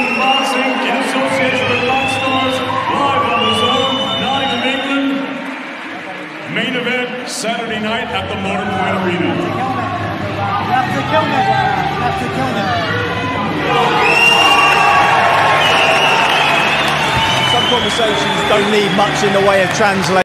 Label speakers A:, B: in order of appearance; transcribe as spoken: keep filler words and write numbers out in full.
A: Professional Boxing in association with Rockstars, live on the Zone, Nottingham, England. Main event Saturday night at the Motor Point Arena.
B: You have to kill me. You have to kill me.
C: Some conversations don't need much in the way of translation.